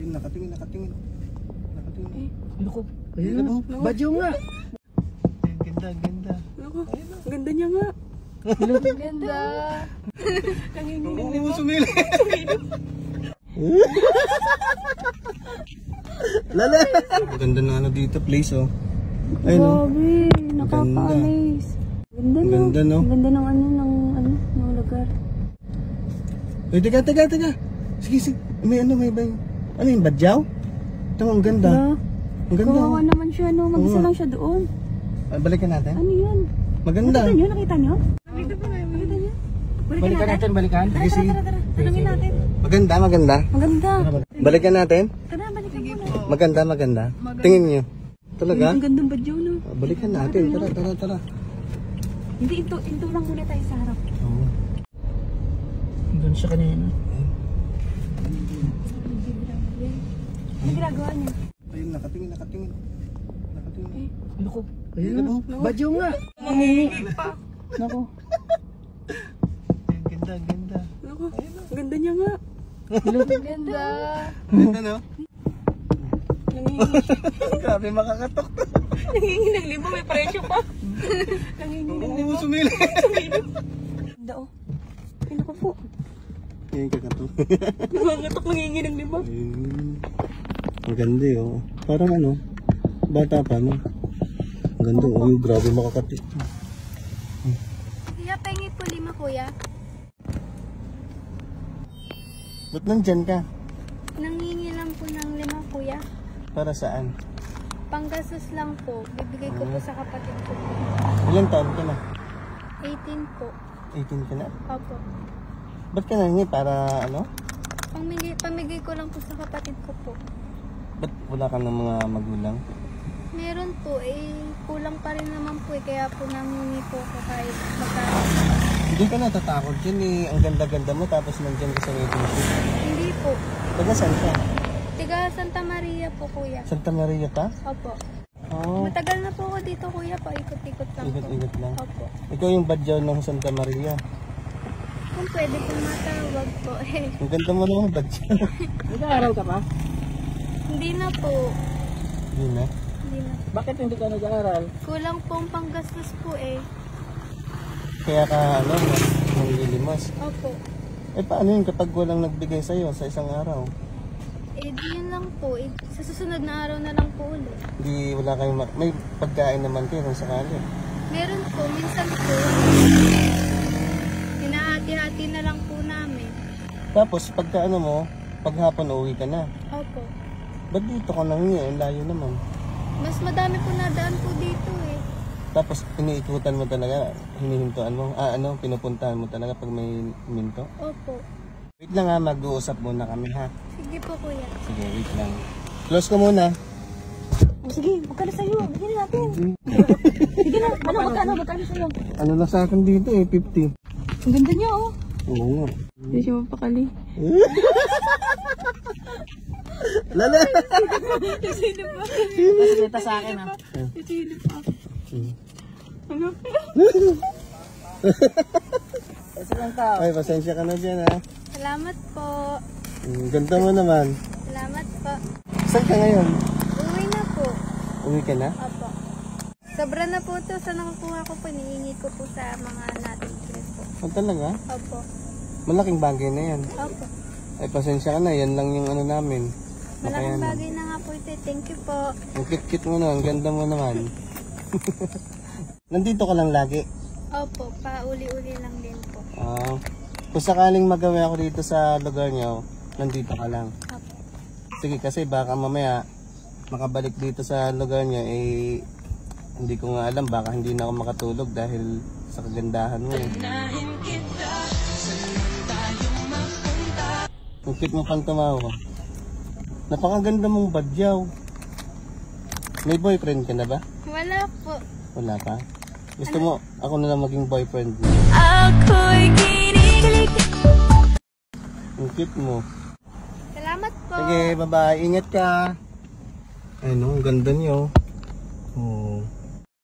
Nakatingin. Eh, Naku, ayun o. Badyo nga. Ganda. naku, ganda niya nga. Ganda. Nanginginig. Oo, sumili. Lala. Ganda na ano dito, place oh. Ayun oh. Grabe, nakaka-amaze. Ganda no? Ganda no? Ganda ng ng lugar. Ay, teka. Sige. May ba yung... Ano yung badyaw? Ito, ang ganda. Ang ganda. Kawawa naman siya, no? Mag-isa lang siya doon. Balikan natin. Ano yun? Maganda. Nakita niyo? Balikan natin. Balikan. Tara. Tanungin natin. Maganda. Maganda. Balikan natin. Tara, balikan mo na. Maganda. Tingin nyo. Talaga? Ang gandang badyaw, no? Balikan natin. Tara. Hindi, ito lang muna tayo sa harap. Oo. Doon siya kanina. Ano ginagawa niya? Ayun, nakatingin. Eh, Naku, ayun o. Badyo nga. Naku. Ganda. naku, ganda niya nga. Ganda. Ganda no? Nanginginig. Grabe makakatok to. Nanginginig. Libo, may presyo pa. Nanginginig. Oo, sumili. Ganda, oh. Ay, naku po. Ayun, kakatok. Nangangatok, nanginginig, di ba? Ayun. Ang ganda oh. Parang ano, bata pa no? Ang ganda oh, grabe makakatik. Kuya, pengi po 5 kuya. Ba't nandyan ka? Nangingi lang po ng 5 kuya. Para saan? Panggastos lang po. Bibigay ko po sa kapatid ko. Ilang taon ka na? 18 po. 18 ka na? Opo. Ba't ka nangingi? Para ano? Pamigay ko lang po sa kapatid ko po. Ba't wala ka ng mga magulang? Meron po kulang pa rin naman po kaya po nangingi po ako kahit magkano. Hindi ka natatakot dyan eh. Ang ganda-ganda mo tapos nandyan ka sa waiting room. Hindi po. Taga saan ka? Tiga Santa Maria po kuya. Santa Maria ka? Opo. Oo. Matagal na po ako dito kuya. Paikot-ikot lang po. Ikot-ikot lang. Opo. Ikaw yung badyaw ng Santa Maria. Kung pwede po matawag po Ang ganda mo naman badyaw. Nag-aaral ka pa? Hindi na po. Hindi na. Hindi na. Bakit hindi ka nag-aaral? Kulang pong panggastos po Kaya ka ano, nanglilimos. Opo. Eh paano yun kapag walang nagbigay sa'yo sa isang araw? Di yun lang po. Sa susunod na araw na lang po ulit. Hindi, wala kayong may pagkain naman kayo kung sakali. Meron po. Minsan po. Hinahati-hati na lang po namin. Tapos pagka ano mo, paghapon uwi ka na. Opo. Ba't dito ka nangingi? Ang layo naman. Mas madami po nadaan po dito Tapos iniikutan mo talaga, hinihintuan mo, pinupuntahan mo talaga pag may minto. Opo. Wait lang ha, mag-uusap muna kami ha. Sige po kuya. Sige, wait lang. Close ko muna. Sige, magkano sa'yo? Bigyan natin. Bigyan na. Magkano sa'yo? Ano lang sa akin dito eh, 50. Ang ganda niya, oh. Oo nga. Hindi siya mapakali. Lala! Sino pa? Pasilita sa akin ah. Sino pa? Ano? Kasi lang tao. Ay, pasensya ka na dyan ha. Salamat po. Ganda mo naman. Salamat po. Saan ka ngayon? Uwi na po. Uwi ka na? Opo. Sobra na po ito. Sa nakakuha ko po, niingi ko po sa mga natin po. Oh, talaga? Opo. Malaking bagay na yan. Opo. Ay, pasensya ka na. Yan lang yung ano namin. Malaking bagay na nga po ito. Thank you po. Ang cute-cute mo na. Ang ganda mo naman. Nandito ka lang lagi? Opo. Pauli-uli lang din po. Kung sakaling magawa ako dito sa lugar niyo, nandito ka lang. Opo. Sige, kasi baka mamaya makabalik dito sa lugar niyo, eh hindi ko nga alam, baka hindi na ako makatulog dahil sa kagandahan mo. Ang cute mo pang tumawa. Napakaganda mong badyaw. May boyfriend ka na ba? Wala po. Wala pa? Gusto mo ako na lang maging boyfriend mo? Ako'y kinikilig. Ang cute mo. Salamat po. Sige, bye-bye. Ingat ka. Ay no, ang ganda niyo. Oh.